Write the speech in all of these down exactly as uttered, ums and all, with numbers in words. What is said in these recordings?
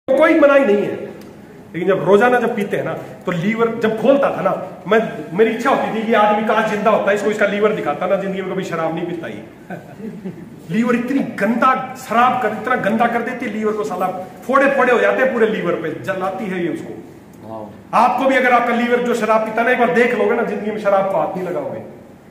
कोई मनाही नहीं है, लेकिन जब रोजाना जब पीते हैं ना तो लीवर जब खोलता था ना, मैं मेरी इच्छा होती थी कि आदमी काश जिंदा होता है, इसको इसका लीवर दिखाता ना, जिंदगी में कभी शराब नहीं पीता ही। लीवर इतनी गंदा शराब कर इतना गंदा कर देती है लीवर को, साला फोड़े फोड़े हो जाते हैं पूरे लीवर पे, जलाती है ये उसको। आपको भी अगर आपका लीवर जो शराब पीता ना, एक बार देख लोगे ना, जिंदगी में शराब को हाथ नहीं लगाओगे,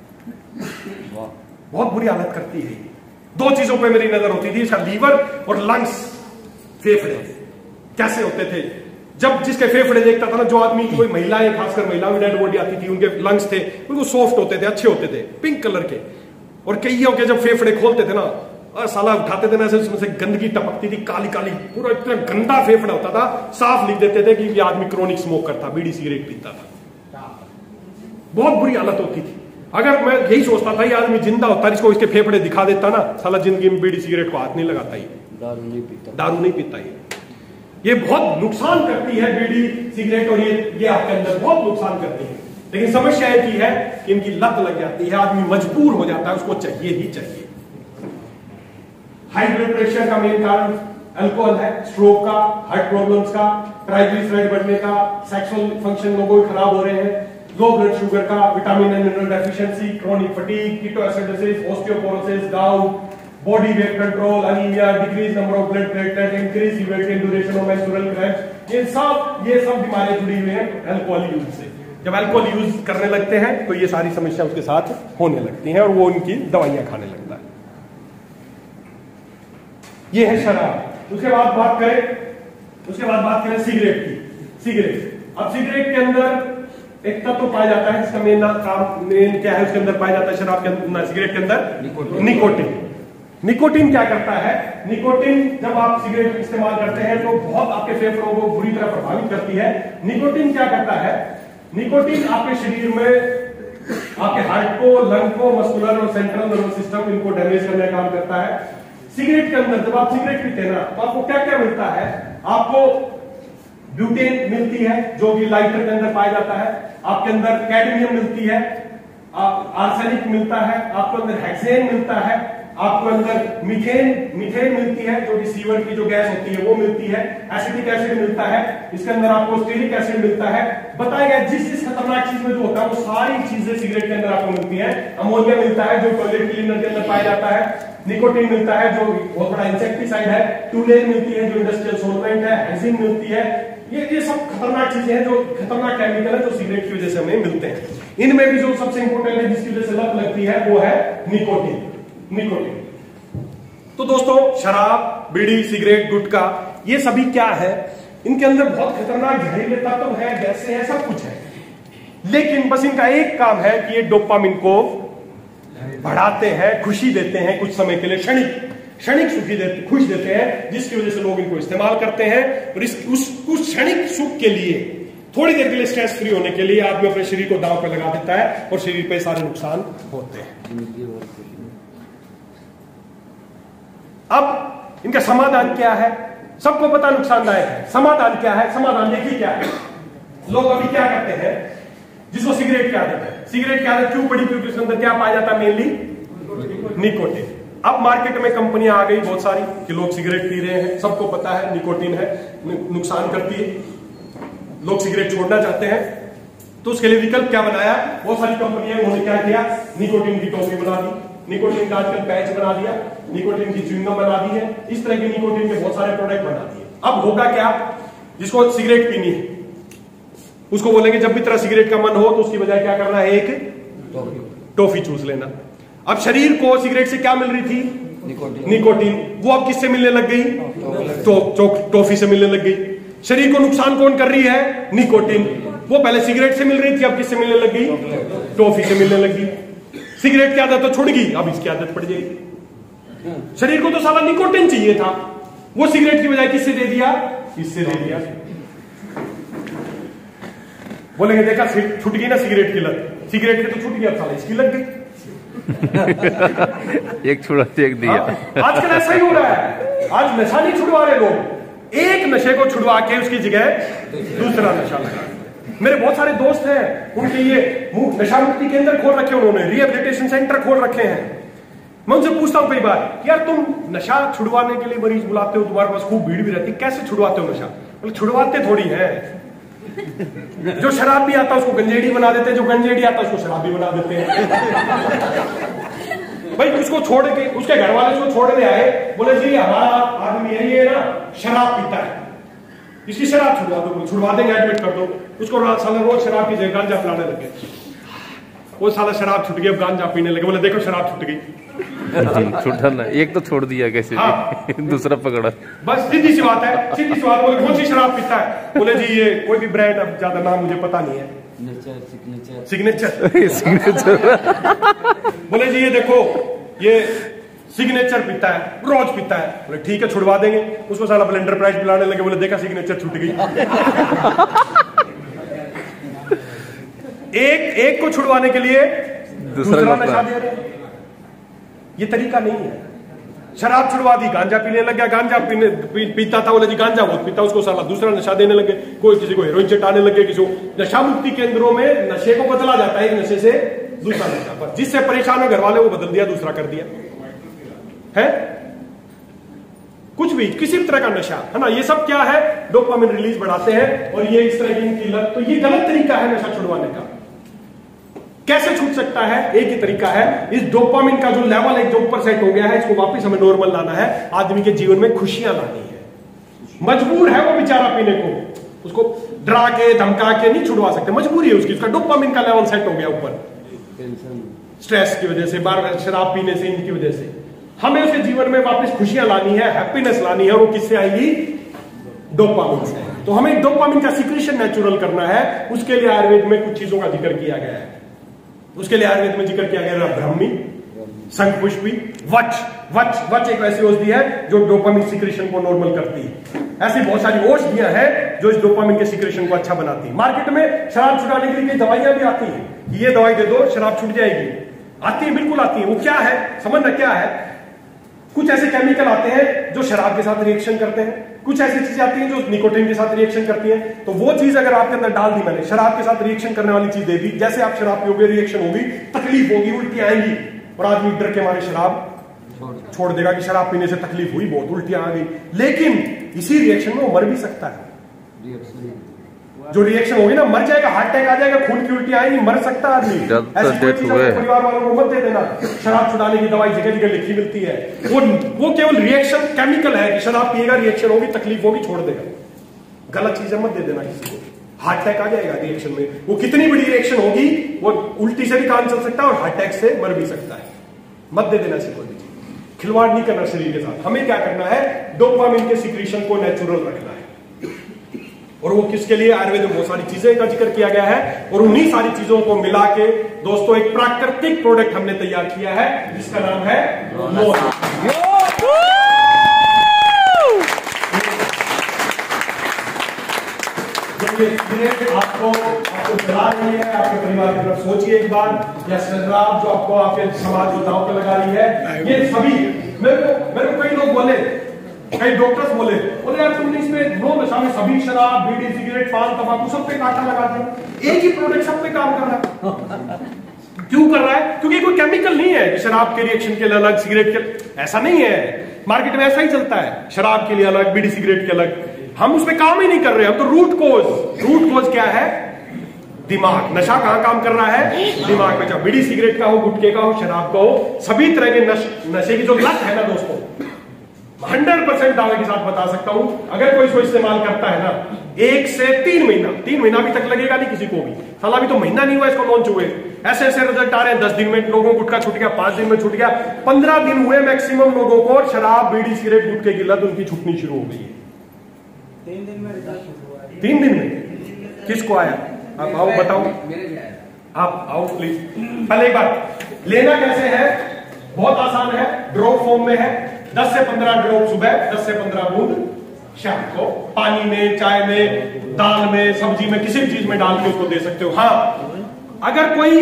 बहुत बुरी हालत करती है। दो चीजों पे मेरी नजर होती थी, इसका लीवर और लंग्स, फेफड़े कैसे होते थे। जब जिसके फेफड़े देखता था ना, जो आदमी, कोई महिलाएं, खासकर महिलाओं में डेड बॉडी आती थी, उनके लंग्स थे बिल्कुल सॉफ्ट होते थे, अच्छे होते थे, पिंक कलर के, और कईयों के जब फेफड़े खोलते थे ना, और साला उठाते थे ना, ऐसे उसमें से गंदगी टपकती थी, काली काली, पूरा इतना गंदा फेफड़ा होता था। साफ लिख देते थे कि ये आदमी क्रोनिक स्मोक करता, बीड़ी सिगरेट पीता था, बहुत बुरी हालत होती थी। अगर मैं यही सोचता था ये आदमी जिंदा होता, इसको इसके फेफड़े दिखा देता ना, साला जिंदगी में बीड़ी सिगरेट को हाथ नहीं लगाता, ही दारू नहीं पीता, दारू नहीं पीता ये ये बहुत नुकसान करती है बीड़ी सिगरेट, और ये ये आपके अंदर बहुत नुकसान करती है। लेकिन समस्या एक ही है कि इनकी लत लग जाती है, आदमी मजबूर हो जाता है, उसको चाहिए ही चाहिए। हाई ब्लड प्रेशर का मेन कारण अल्कोहल है, स्ट्रोक का, हार्ट प्रॉब्लम्स का, ट्राइग्लिसराइड बढ़ने का, सेक्सुअल फंक्शन लोगों के खराब हो रहे हैं, लो ब्लड शुगर का, vitamin and mineral deficiency, chronic fatigue, ketoacidosis, osteoporosis, gout, body weight control, anaemia, decrease number of blood platelet, increase यूरेटियन ड्यूरेशन ऑफ मेंस्ट्रुअल क्रैम्प्स, ये सब ये सब बीमारियां जुड़ी हुई हैं अल्कोहल यूज से। जब अल्कोहल यूज करने लगते हैं तो ये सारी समस्या उसके साथ होने लगती हैं, और वो उनकी दवाइयां खाने लगता है। ये है शराब। उसके बाद बात करें उसके बाद बात करें सिगरेट की। सिगरेट, अब सिगरेट के अंदर एक तत्व तो पाया जाता है जिसका मेन काम मेन क्या है, उसके अंदर पाया जाता है शराब के अंदर, सिगरेट के अंदर निकोटिन। निकोटिन क्या करता है? निकोटिन जब आप सिगरेट इस्तेमाल करते हैं तो बहुत आपके फेफड़ों को बुरी तरह प्रभावित करती है। निकोटिन क्या करता है? निकोटिन आपके शरीर में आपके हार्ट को, लंग को, मस्कुलर और सेंट्रल नर्वस सिस्टम, इनको डैमेज करने का काम करता है। सिगरेट के अंदर जब आप सिगरेट पीते हैं ना, तो आपको क्या क्या मिलता है? आपको ब्यूटेन मिलती है जो कि लाइटर के अंदर पाया जाता है, आपके अंदर कैडमियम मिलती है, आर्सेनिक मिलता है, आपको अंदर हेक्सेन मिलता है, आपको अंदर मीथेन मीथेन मिलती है जो कि सीवर की जो गैस होती है वो मिलती है, एसिटिक एसिड मिलता है, इसके अंदर आपको स्टीरिक एसिड मिलता है। बताया गया जिस जिस खतरनाक चीज में जो होता है वो सारी चीजें सिगरेट के अंदर आपको मिलती है। अमोनिया मिलता है जो टॉयलेट क्लीनर के अंदर पाया जाता है, निकोटिन मिलता है जो बहुत बड़ा इंसेक्टिसाइड है, टूलेन मिलती है जो इंडस्ट्रियल सोलवेंट है, हेक्सिन मिलती है। ये ये सब खतरनाक चीजें हैं, जो खतरनाक केमिकल है जो सिगरेट की वजह से हमें मिलते हैं। इनमें भी जो सबसे इंपॉर्टेंट है जिसकी वजह से लत लगती है वो है निकोटिन। निकोटिन तो दोस्तों, शराब, बीड़ी, सिगरेट, गुटखा, ये सभी क्या है? इनके अंदर बहुत खतरनाक जहरीले तत्व है, गैसें हैं, सब कुछ है, लेकिन बस इनका एक काम है कि ये डोपामिन को बढ़ाते हैं, खुशी देते हैं कुछ समय के लिए, क्षणिक क्षणिक सुखी देते खुश देते हैं, जिसकी वजह से लोग इनको इस्तेमाल करते हैं। और इस उस उस क्षणिक सुख के लिए, थोड़ी देर के लिए स्ट्रेस फ्री होने के लिए आदमी अपने शरीर को दांव पे लगा देता है और शरीर पे सारे नुकसान होते हैं। अब इनका समाधान क्या है? सबको पता नुकसानदायक है। समाधान क्या है? समाधान देखिए क्या है। लोग अभी क्या करते हैं, जिसको सिगरेट क्या देते हैं, सिगरेट क्या क्यों बड़ी, क्योंकि उसके अंदर क्या पाया जाता है? Mainly nicotine. अब मार्केट में कंपनियां आ गई बहुत सारी कि लोग सिगरेट पी रहे हैं, सबको पता है निकोटिन है, नुकसान करती है, लोग सिगरेट छोड़ना चाहते हैं, तो उसके लिए विकल्प क्या बनाया? बहुत सारी कंपनियां, उन्होंने क्या किया? निकोटिन की टॉफी बना दी, निकोटिन का आजकल पैच बना दिया, निकोटिन की च्युइंगम बना दी है, इस तरह के निकोटिन के बहुत सारे प्रोडक्ट बना दिए। अब होगा क्या? जिसको सिगरेट पीनी है उसको बोलेंगे जब भी तेरा सिगरेट का मन हो तो उसकी बजाय क्या करना है? एक टॉफी चूस लेना। अब शरीर को सिगरेट से क्या मिल रही थी? निकोटिन। निकोटिन वो अब किससे मिलने लग गई? तो टॉफी से मिलने लग गई। शरीर को नुकसान कौन कर रही है? निकोटिन। वो पहले सिगरेट से मिल रही थी, अब किससे मिलने लग गई? टॉफी से मिलने लग गई। सिगरेट की आदत तो छुड़ गई, अब इसकी आदत पड़ जाएगी। शरीर को तो साला निकोटिन चाहिए था, वो सिगरेट की बजाय किससे दे दिया? इससे दे दिया। बोलेंगे देखा छूट गई ना सिगरेट की लत, सिगरेट की तो छूट गया, साला इसकी लग गई। एक छुड़ा एक दिया। आजकल ऐसा ही हो रहा है। आज नशा नहीं छुड़वा रहे लोग, एक नशे को छुड़वा के उसकी जगह दूसरा नशा लगा। मेरे बहुत सारे दोस्त हैं, उनके ये नशा मुक्ति केंद्र खोल रखे, उन्होंने रिहेबिलिटेशन सेंटर खोल रखे हैं, मैं उनसे पूछता हूं कई बार, यार तुम नशा छुड़वाने के लिए मरीज बुलाते हो, तुम्हारे पास खूब भीड़ भी रहती, कैसे छुड़वाते हो नशा? बोले छुड़वाते थोड़ी है, जो शराब भी आता है उसको गंजेड़ी बना देते हैं, जो गंजेड़ी आता है उसको शराबी बना देते हैं। भाई उसको छोड़ के, उसके घर वाले उसको छोड़ने आए, बोले जी हमारा आदमी है ये ना शराब पीता है, इसकी शराब छुड़वा दो। छुड़वा देंगे, एडमिट कर दो उसको। साला रोज शराब की जगह गांजा पिलाने लगे, वो साला शराब छूट गई, अब गांजा पीने लगे। बोले देखो शराब छूट गई। छूटा ना, एक तो छोड़ दिया कैसे हाँ। दूसरा पकड़ा। बस सीधी सी बात है, सीधी सी बात। बोले कौन सी शराब पीता है? बोले जी ये कोई भी ब्रांड, अब ज्यादा नाम मुझे पता नहीं है, सिग्नेचर सिग्नेचर। बोले जी ये देखो ये सिग्नेचर पीता है, रोज पीता है। बोले ठीक है छुड़वा देंगे। उसको साला ब्लेंडर प्राइस पिलाने लगे। बोले देखा सिग्नेचर छूट गई। एक एक को छुड़वाने के लिए दूसरा नशा दे रहे। ये तरीका नहीं है। शराब छुड़वा दी, गांजा पीने लग गया, गांजा पीने पी, पीता था, बोले जी गांजा बहुत पीता, उसको साला दूसरा नशा देने लगे। कोई किसी को हेरोइन चटाने लगे, किसी को। नशा मुक्ति केंद्रों में नशे को बदला जाता है, एक नशे से दूसरा नशा पर। जिससे परेशान है घर वाले वो बदल दिया, दूसरा कर दिया है। कुछ भी किसी भी तरह का नशा है ना, ये सब क्या है? डोपामिन रिलीज बढ़ाते हैं, और ये इस तरह की लत। तो ये गलत तरीका है नशा छुड़वाने का। कैसे छूट सकता है? एक ही तरीका है, इस डोपामिन का जो लेवल एक जो ऊपर सेट हो गया है, इसको वापस हमें नॉर्मल लाना है। आदमी के जीवन में खुशियां लानी है। मजबूर है वो बेचारा पीने को, उसको डरा के धमका के नहीं छुड़वा सकते, मजबूरी है उसकी। उसका डोपामिन का लेवल सेट हो गया ऊपर, स्ट्रेस की वजह से, बार बार शराब पीने से, इनकी वजह से। हमें उसके जीवन में वापस खुशियां लानी है, हैप्पीनेस लानी है। वो किससे आएगी? डोपामिन से। तो हमें डोपामिन का सिक्रीशन नेचुरल करना है। उसके लिए आयुर्वेद में कुछ चीजों का जिक्र किया गया है। उसके लिए आयुर्वेद में जिक्र किया गया है ब्राह्मी, शंखपुष्पी, वच। वच वच एक ऐसी औषधि है जो डोपामिन सिक्रीशन को नॉर्मल करती है। ऐसी बहुत सारी औषधियां हैं जो इस डोपामिन के सिक्रीशन को अच्छा बनाती है। मार्केट में शराब छुड़ाने के लिए दवाइयां भी आती हैं कि ये दवाई दे दो शराब छूट जाएगी। आती है, बिल्कुल आती है। वो क्या है समझना, क्या है? कुछ ऐसे केमिकल आते हैं जो शराब के साथ रिएक्शन करते हैं, कुछ ऐसी चीजें आती हैं जो निकोटीन के साथ रिएक्शन करती हैं। तो वो चीज अगर आपके अंदर डाल दी मैंने, शराब के साथ रिएक्शन करने वाली चीज दे दी, जैसे आप शराब पियोगे रिएक्शन होगी, तकलीफ होगी, उल्टी आएंगी, और आदमी डर के मारे शराब छोड़ देगा कि शराब पीने से तकलीफ हुई बहुत, उल्टियां आ गई। लेकिन इसी रिएक्शन में वो मर भी सकता है। जो रिएक्शन होगी ना, मर जाएगा, हार्ट अटैक आ जाएगा, खून की उल्टी आएगी, मर सकता है आदमी। ऐसी कोई चीज परिवार वालों को मत दे देना। शराब छुड़ाने की दवाई जगह जगह लिखी मिलती है, वो वो केवल रिएक्शन केमिकल है कि शराब पिएगा, रिएक्शन होगी, तकलीफ होगी, छोड़ देगा। गलत चीजें मत दे देना किसी को। हार्ट अटैक आ जाएगा रिएक्शन में, वो कितनी बड़ी रिएक्शन होगी, वो उल्टी से भी काम चल सकता है और हार्ट अटैक से मर भी सकता है। मत दे देना ऐसी कोई भी चीज। खिलवाड़ नहीं करना शरीर के साथ। हमें क्या करना है? डोपामिन के सिक्रीशन को नेचुरल रखना है। और वो किसके लिए? आयुर्वेद में बहुत सारी चीजें का जिक्र किया गया है, और उन्हीं सारी चीजों को मिला के दोस्तों एक प्राकृतिक प्रोडक्ट हमने तैयार किया है जिसका नाम है मोना। आपको आपको चला रही है, आपके परिवार की तरफ सोचिए एक बार, या शराब जो आपको आपके समाज योद्धाओं पे लगा रही है, ये सभी। मेरे को मेरे को कई लोग बोले, कई डॉक्टर्स बोले बोले यार तुमने इसमें नो नशा में सभी शराब, बीड़ी, सिगरेट, पान, तंबाकू सब पे कांटा लगा दिया, एक ही प्रोडक्ट सब पे काम कर रहा है। क्यों कर रहा है? क्योंकि कोई केमिकल नहीं है कि शराब के रिएक्शन के लिए अलग, सिगरेट के, ऐसा नहीं है। मार्केट में ऐसा ही चलता है, शराब के लिए अलग, बीड़ी सिगरेट के अलग। हम उसमें काम ही नहीं कर रहे, हम तो रूट कोज। रूट कोज क्या है? दिमाग। नशा कहां काम कर रहा है? दिमाग में। चाहे बीड़ी सिगरेट का हो, गुटखे का हो, शराब का हो, सभी तरह के नश, नशे की जो लत है ना दोस्तों, हंड्रेड परसेंट दावे के साथ बता सकता हूं, अगर कोई इसको इस्तेमाल करता है ना, एक से तीन महीना तीन महीना भी तक लगेगा नहीं किसी को भी। साला अभी तो महीना नहीं हुआ इसको लॉन्च हुए, ऐसे ऐसे रिजल्ट आ रहे हैं। दस दिन में लोगों को गुटखा छूट गया, पांच दिन में छूट गया, पंद्रह दिन हुए मैक्सिमम लोगों को शराब, बीड़ी, सिगरेट, गुटखे की लत उनकी छूटनी शुरू हो गई है। तीन दिन में तीन दिन में किसको आया? आप आओ बताओ, आप आओ प्लीज। पहले एक बात, लेना कैसे है? बहुत आसान है, ड्रॉप फॉर्म में है। दस से पंद्रह ड्रॉप सुबह, दस से पंद्रह बूंद शाम को, पानी में, चाय में, दाल में, सब्जी में, किसी भी चीज में डाल के उसको दे सकते हो। हाँ, अगर कोई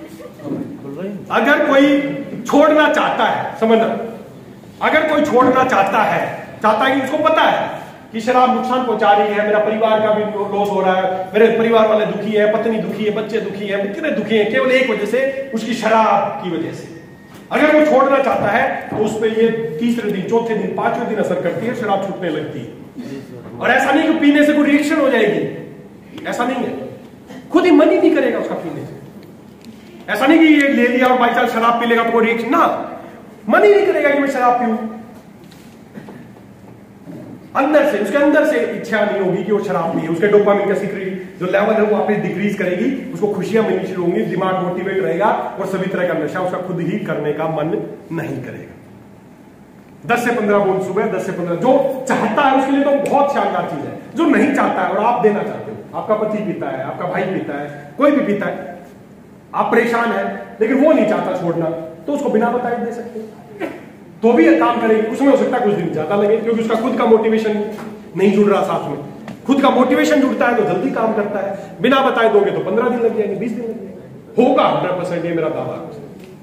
अगर कोई छोड़ना चाहता है, समझना, अगर कोई छोड़ना चाहता है चाहता है कि उसको पता है कि शराब नुकसान पहुंचा रही है, मेरा परिवार का भी लॉस हो रहा है, मेरे परिवार वाले दुखी है, पत्नी दुखी है, बच्चे दुखी है, कितने दुखी है केवल एक वजह से, उसकी शराब की वजह से। अगर वो छोड़ना चाहता है तो उस पर ये तीसरे दिन, चौथे दिन, पांचवें दिन असर करती है, शराब छूटने लगती है। और ऐसा नहीं कि पीने से कोई रिएक्शन हो जाएगी, ऐसा नहीं है, खुद ही मन ही नहीं करेगा उसका पीने से। ऐसा नहीं कि ये ले लिया और बाई चांस शराब पी लेगा तो कोई रिएक्शन, ना, मन ही नहीं करेगा कि मैं शराब पीऊं। अंदर से, उसके अंदर से इच्छा नहीं होगी कि वो शराब पिए, उसके डोपामिन का सीक्रेट जो लेवल है वो वापस डिक्रीज करेगी, उसको खुशियां मिलनी शुरू होंगी, दिमाग मोटिवेट रहेगा और सभी तरह का नशा उसका खुद ही करने का मन नहीं करेगा। दस से पंद्रह बूंद सुबह, दस से पंद्रह, जो चाहता है उसके लिए तो बहुत शानदार चीज है। जो नहीं चाहता है और आप देना चाहते हो, आपका पति पीता है, आपका भाई पीता है, कोई भी पीता है, आप परेशान है लेकिन वो नहीं चाहता छोड़ना, तो उसको बिना बताए दे सकते हैं, तो भी ये काम करेगी। उसमें हो सकता है कुछ दिन ज्यादा लगे क्योंकि उसका खुद का मोटिवेशन नहीं जुड़ रहा साथ में। खुद का मोटिवेशन जुड़ता है तो जल्दी काम करता है, बिना बताए दोगे तो पंद्रह दिन लग जाएंगे, बीस दिन लग जाएंगे, होगा हंड्रेड परसेंट, ये मेरा दावा है।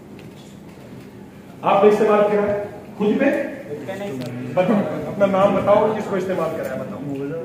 आपने इस्तेमाल किया है खुद पे? बताओ, अपना नाम बताओ, किसको इस्तेमाल करा है बताओ।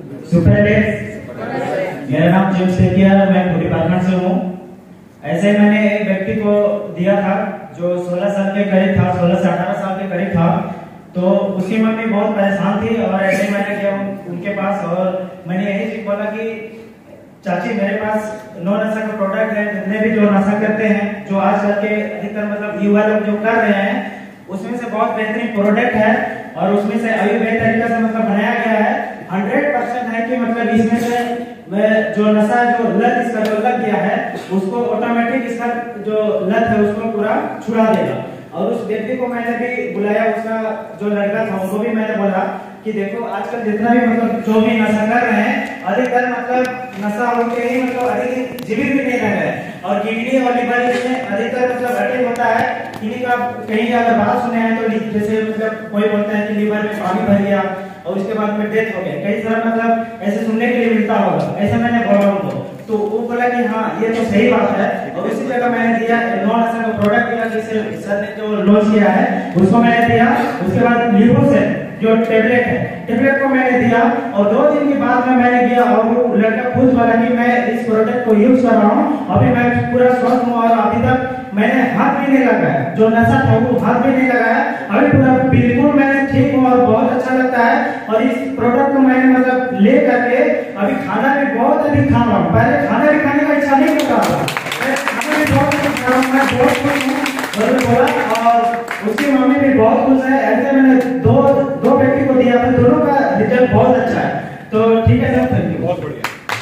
मेरा नाम जेम्स सेकिया, मैं खुद डिपार्टमेंट से हूँ। ऐसे मैंने एक व्यक्ति को दिया था जो सोलह साल के करीब था, सोलह से अठारह साल के करीब था, तो उसकी मम्मी बहुत परेशान थी और ऐसे मैंने गया उनके पास और मैंने यही चीज बोला कि चाची मेरे पास नो नशा का प्रोडक्ट है, जितने भी जो नशा करते हैं, जो आजकल के अधिकतर मतलब युवा लोग जो कर रहे हैं, उसमें से बहुत बेहतरीन प्रोडक्ट है और उसमें से आयुर्वेद तरीके से मतलब बनाया गया है। हंड्रेड परसेंट है कि मतलब इसमें से जो नशा, जो लत इसका जो लग गया है, उसको ऑटोमेटिक इसका जो लत है उसको पूरा छुड़ा देगा। और उस व्यक्ति को मैंने भी बुलाया, उसका जो लड़का था उनको भी मैंने बोला कि देखो आजकल जितना भी मतलब जो भी नशा कर रहे हैं, अधिकतर मतलब नशा होके ही मतलब अधिक जीवित भी नहीं रह रहे और किडनी और लिवर इसमें अधिकतर मतलब अटैक होता है। किन्हीं का कहीं अगर बात सुने हैं तो जैसे मतलब कोई बोलता है कि लिवर में पानी भर गया और उसके बाद में डेथ हो गया, कई तरह मतलब ऐसे सुनने के लिए मिलता होगा, ऐसा मैंने बोला उनको, तो वो बोला कि हाँ ये तो सही बात है। और उसी जगह मैंने दिया नॉन नशा का प्रोडक्ट दिया, जिसे सर ने जो लॉन्च किया है उसको मैंने दिया। उसके बाद लीवर से जो टेबलेट है, टेबलेट को मैंने दिया और दो दिन के बाद में मैंने गया और वो लड़का खुद बोला कि मैं इस प्रोडक्ट को यूज कर रहा हूँ, अभी मैं पूरा स्वस्थ हूँ और अभी तक मैंने हाथ भी नहीं लगाया, जो नशा था वो हाथ भी नहीं लगाया, अभी पूरा बिल्कुल मैं ठीक हूँ और बहुत अच्छा लगता है। और इस प्रोडक्ट को मैंने मतलब ले करके अभी खाना भी बहुत अधिक खा रहा हूँ, पहले खाना भी खाने का इच्छा नहीं होता था, खाना भी बहुत अधिक खा रहा हूँ, मैं बहुत खुश हूँ बोला। और उसकी मम्मी भी बहुत खुश है। ऐसे मैंने दो दो व्यक्ति को दिया था, दोनों का रिजल्ट बहुत अच्छा है। तो ठीक है सर, थैंक यू। बहुत बढ़िया।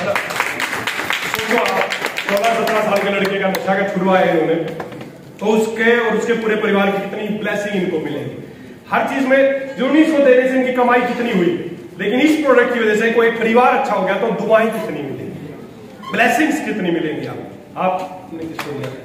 सोलह सत्रह साल के लड़के का नशा का छुड़वा है इन्होंने, तो उसके और उसके पूरे परिवार की कितनी ब्लेसिंग इनको मिलेगी। हर चीज में जरूरी इसको देने से इनकी कमाई कितनी हुई, लेकिन इस प्रोडक्ट की वजह से कोई परिवार अच्छा हो गया तो दुआएं कितनी मिलेंगी, ब्लेसिंग्स कितनी मिलेंगी। आप आपने किसको दिया?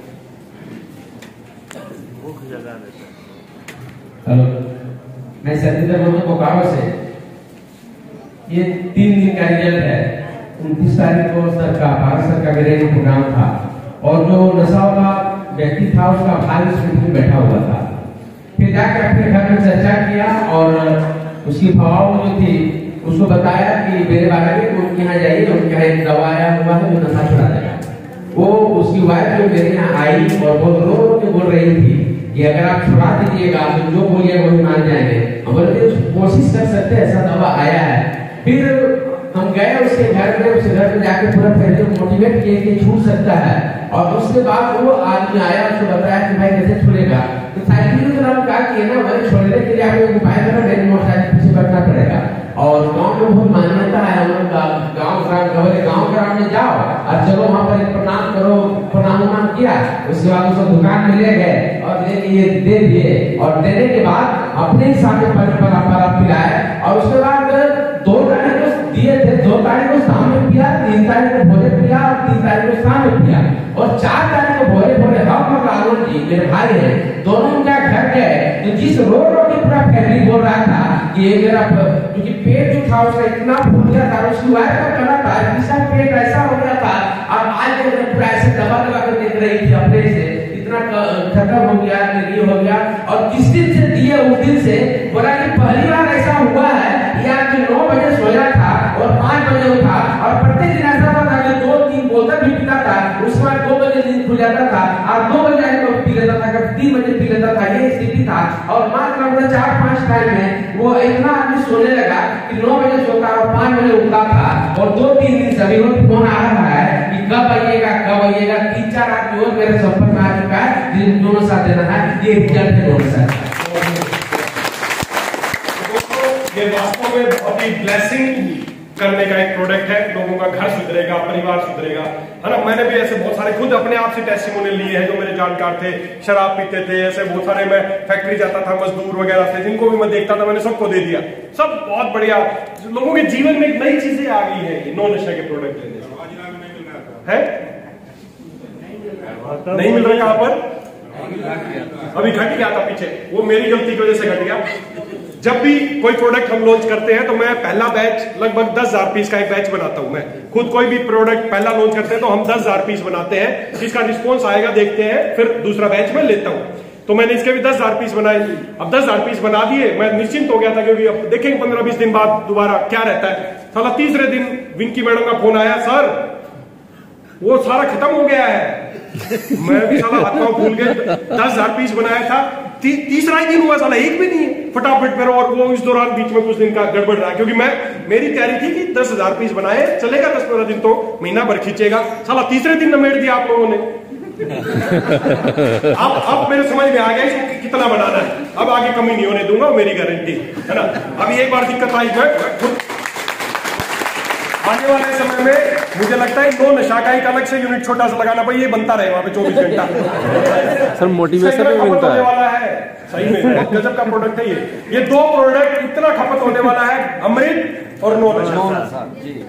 हेलो, मैं सत्येंद्र बोलता हूँ बोकारो से। ये तीन दिन का रिजल्ट है। उनतीस तारीख को सर का भारत सर का मेरे प्रोग्राम था और जो नशा वाला व्यक्ति था उसका भाई उस मीटिंग में बैठा हुआ था। फिर जाकर अपने घर में चर्चा किया और उसकी फवाओं जो थी उसको बताया कि मेरे बारे में उनके यहाँ जाइए, उनके यहाँ एक दवा आया हुआ है जो नशा छुड़ा देगा। वो उसकी वाइफ जो मेरे यहाँ आई और बहुत रो रो के बोल रही थी कि अगर आप छुड़ा दीजिएगा तो जो बोलिए वही मान जाएंगे। हम बोले कोशिश कर सकते हैं, ऐसा दवा आया है। फिर हम गए उसके घर में, उसके घर में जाके पूरा पहले मोटिवेट किए कि छूट सकता है। और उसके बाद वो आदमी आया, उसको बताया कि भाई कैसे छुड़ेगा। तो साइकिल की तरफ कहा कि ना वही छोड़ने के लिए आपको उपाय करना, मेरे मोटरसाइकिल पीछे बैठना पड़ेगा। और गांव में बहुत मान्यता है, हम लोग गाँव ग्राम गाँव ग्राम में जाओ और चलो वहाँ पर एक प्रणाम करो, प्रणाम उनाम किया, उसके बाद उसको दुकान में ले गए और ले लिए दे दिए और देने के बाद अपने हिसाब से परंपरा पिलाए। और उसके बाद दो तारीख को दिए थे, दो तारीख को शाम में पिया, तीन तारीख को भोरे पिया और तीन तारीख को शाम में पिया और चार तारीख को भोरे भोरे हम और राहुल जी मेरे भाई हैं, दोनों उनका घर गए। तो जिस रो रो के पूरा फैमिली बोल रहा था कि ये मेरा क्योंकि पेट जो था उसका इतना फूल गया था, उसकी वाइफ का कहना था इसका पेट ऐसा हो गया था और आज पूरा ऐसे दबा दबा कर देख रही थी अपने से, इतना खत्म हो गया, ये हो गया। और जिस दिन से दिए उस दिन से बोला कि पहली बार ऐसा हुआ है यार कि नौ बजे सोया था और पाँच बजे उठा और प्रत्येक दिन ऐसा होता था कि दो तीन बोतल भी पीता था, उसके बाद दो बजे नींद खुल जाता था और दो बजे आके पी लेता था, तीन बजे पी लेता था, ये स्थिति था। और मात्र मतलब चार पांच टाइम में वो इतना आदमी सोने लगा कि नौ बजे सोता और पांच बजे उठता था। और दो तीन दिन से अभी फोन आ रहा है कि कब आइएगा कब आइएगा। तीन चार आदमी और मेरे संपर्क में आ चुका है जिन दोनों साथ देना है, ये रिजल्ट है दोनों साथ। ये वास्तव में बहुत ही ब्लेसिंग करने का एक प्रोडक्ट है। लोगों का घर सुधरेगा, परिवार सुधरेगा, है ना। मैंने भी ऐसे बहुत सारे खुद अपने आप से टेस्टिमोनियल लिए हैं जो मेरे जानकार थे, शराब पीते थे, ऐसे बहुत सारे। मैं फैक्ट्री जाता था, मजदूर वगैरह थे, जिनको भी मैं देखता था मैंने सबको दे दिया। सब बहुत बढ़िया, लोगों के जीवन में एक नई चीजें आ गई है नो नशा के प्रोडक्ट लेने से। है नहीं मिल रहा कहां पर? अभी घट गया था पीछे, वो मेरी गलती की वजह से घट गया। जब भी कोई प्रोडक्ट हम लॉन्च करते हैं तो मैं पहला बैच लगभग दस हजार पीस का एक बैच बनाता हूं। मैं खुद कोई भी प्रोडक्ट पहला लॉन्च करते हैं तो हम दस हजार पीस बनाते हैं, जिसका रिस्पॉन्स आएगा देखते हैं, फिर दूसरा बैच में लेता हूं। तो मैंने इसके भी दस हजार पीस बनाए। अब दस हजार पीस बना दिए, मैं निश्चिंत हो गया था क्योंकि अब देखेंगे पंद्रह बीस दिन बाद दोबारा क्या रहता है। साला तीसरे दिन विंकी मैडम का फोन आया, सर वो सारा खत्म हो गया है। मैं भी साला हाथ पांव भूल गए, दस हजार पीस बनाया था, ती, तीसरा ही दिन हुआ साला एक भी नहीं है फटाफट पर। और वो इस दौरान बीच में कुछ दिन का गड़बड़ रहा क्योंकि मैं मेरी तैयारी थी कि दस हजार पीस बनाए, चलेगा दस पंद्रह दिन तो महीना भर खींचेगा। साला तीसरे दिन नमेड़ दिया आप लोगों ने। अब अब मेरे समझ में आ गया इसको कितना बनाना है। अब आगे कमी नहीं होने दूंगा, मेरी गारंटी है ना। अभी एक बार दिक्कत आई है, आने वाले समय में मुझे लगता है नो नशा का एक अलग से यूनिट छोटा सा लगाना पड़ेगा, ये बनता रहे वहां पे चौबीस घंटा। सर मोटिवेशन भी मिलता है वाला है, सही में बहुत गजब का प्रोडक्ट है ये। ये दो प्रोडक्ट इतना खपत होने वाला है, अमृत और नो नशा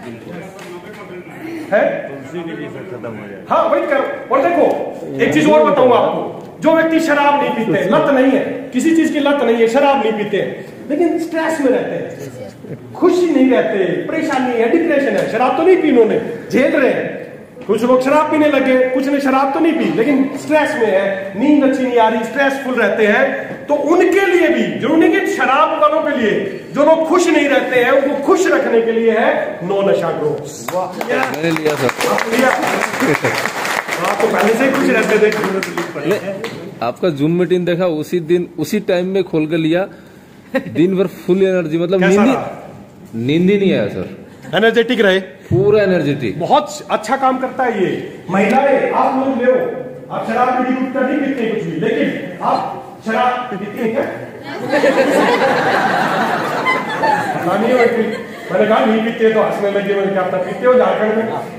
है। हाँ वही करो। और देखो एक चीज और बताऊंगा आपको, जो व्यक्ति शराब नहीं पीते, लत नहीं है, किसी चीज की लत नहीं है, शराब नहीं पीते, लेकिन स्ट्रेस में रहते हैं, खुशी नहीं रहते, परेशानी है, डिप्रेशन है। शराब तो नहीं पी उन्होंने, झेल रहे हैं। कुछ लोग शराब पीने लगे, कुछ ने शराब तो नहीं पी लेकिन स्ट्रेस में है, नींद अच्छी नहीं आ रही, स्ट्रेसफुल रहते हैं। तो उनके लिए भी जरूरी नहीं कि शराब वालों के लिए, जो लोग खुश नहीं रहते हैं उनको खुश रखने के लिए है नो नशा ग्रो। मैंने लिया सर, लिया आप तो पहले से ही खुश रहते थे। आपका जूम मीटिंग देखा, उसी दिन उसी टाइम में खोल के लिया, दिन भर फुल एनर्जी, मतलब नींद नींद ही नहीं आया सर, एनर्जेटिक रहे, पूरा एनर्जेटिक, बहुत अच्छा काम करता है ये। महिलाएं आप लोग ले, आप शराब की ड्यूटी नहीं पीते कुछ भी, लेकिन आप शराब पीती है क्या? नहीं है, मैंने कहा नहीं पीते तो हंसने लगे। मैंने क्या पता पीते हो झारखंड में?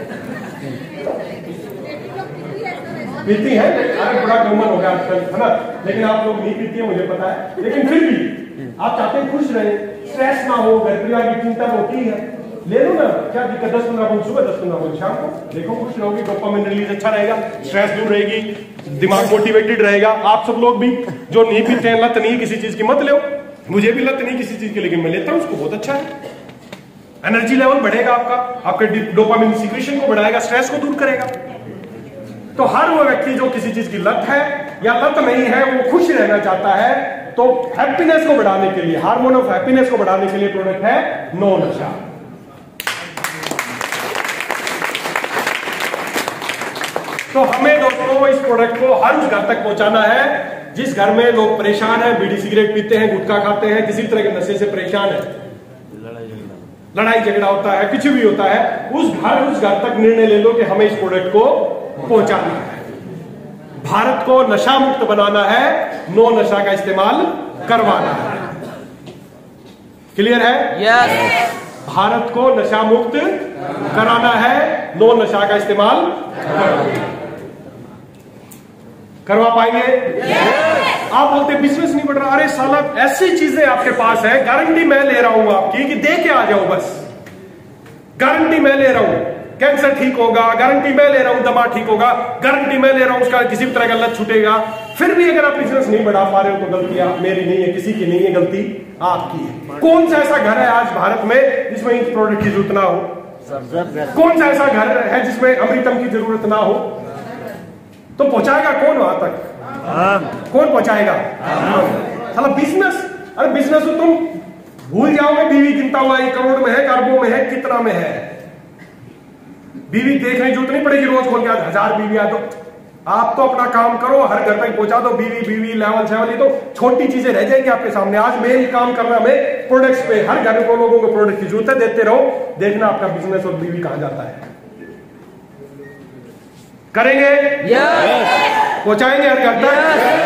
पीती है, अरे बड़ा कॉमन हो गया आजकल, है ना। लेकिन आप लोग नहीं पीती है मुझे पता है, लेकिन फिर भी आप चाहते हैं खुश रहे, स्ट्रेस ना हो, घर परिवार की चिंता होती है, ले लो ना, क्या दिक्कत। दस पंद्रह मिनट सुबह, दस पंद्रह मिनट शाम को, देखो खुश रहोगे, डोपामाइन रिलीज अच्छा रहेगा, स्ट्रेस दूर रहेगी, दिमाग मोटिवेटेड रहेगा। आप सब लोग भी जो नहीं पीते हैं, लत नहीं किसी चीज की मत लो, मुझे भी लत नहीं किसी चीज की, लेकिन मैं लेता हूं उसको, बहुत अच्छा है। एनर्जी लेवल बढ़ेगा आपका, आपके डोपामाइन सिक्रेशन को बढ़ाएगा, स्ट्रेस को दूर करेगा। तो हर वो व्यक्ति जो किसी चीज की लत है या लत नहीं है, वो खुश रहना चाहता है, तो हैप्पीनेस को बढ़ाने के लिए, हार्मोन ऑफ हैप्पीनेस को बढ़ाने के लिए प्रोडक्ट है नो नशा। तो हमें दोस्तों इस प्रोडक्ट को हर उस घर तक पहुंचाना है जिस घर में लोग परेशान हैं, बीड़ी सिगरेट पीते हैं, गुटखा खाते हैं, किसी तरह के नशे से परेशान है, लड़ाई झगड़ा होता है, कुछ भी होता है, उस घर उस घर तक निर्णय ले लो कि हमें इस प्रोडक्ट को पहुंचाना है। भारत को नशा मुक्त बनाना है, नो नशा का इस्तेमाल करवाना है। क्लियर है? यस। भारत को नशा मुक्त कराना है, नो नशा का इस्तेमाल करवा पाएंगे? yes! आप बोलते बिजनेस नहीं बढ़ रहा, अरे साला ऐसी चीजें आपके पास है, गारंटी मैं ले रहा हूं आपकी कि दे के आ जाओ, बस गारंटी मैं ले रहा हूं, कैंसर ठीक होगा, गारंटी मैं ले रहा हूं दमा ठीक होगा, गारंटी मैं ले रहा हूं उसका किसी भी तरह का लत छूटेगा। फिर भी अगर आप बिजनेस नहीं बढ़ा पा रहे हो तो गलती आप मेरी नहीं है, किसी की नहीं है, गलती आपकी है। कौन सा ऐसा घर है आज भारत में जिसमें इस प्रोडक्ट की जरूरत ना हो? कौन सा ऐसा घर है जिसमें अमृतम की जरूरत ना हो? तो पहुंचाएगा कौन वहां तक? कौन पहुंचाएगा? साला बिजनेस। अरे बिजनेस तो तुम भूल जाओगे, बीवी गिनता हुआ एक करोड़ में है, अरबों में है, कितना में है, बीवी देखने की जरूरत नहीं पड़ेगी, रोज खोल के हजार बीवी आ तो आप तो अपना काम करो, हर घर तक पहुंचा दो, बीवी बीवी लेवल सेवल, तो छोटी चीजें रह जाएंगी आपके सामने। आज मेन काम करना हमें प्रोडक्ट्स पे, हर घर को लोगों को प्रोडक्ट की जरूरत है, देते रहो, देखना आपका बिजनेस और बीवी कहां जाता है। करेंगे, पहुंचाएंगे हर घर तक।